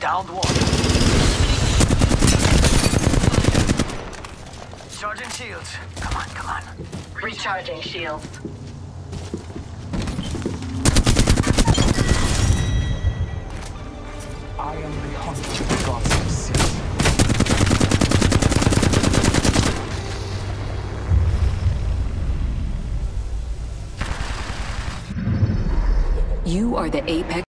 Downed one. Charging shields. Come on, come on. Recharging shields. I am the hunter of gods of sin. You are the apex.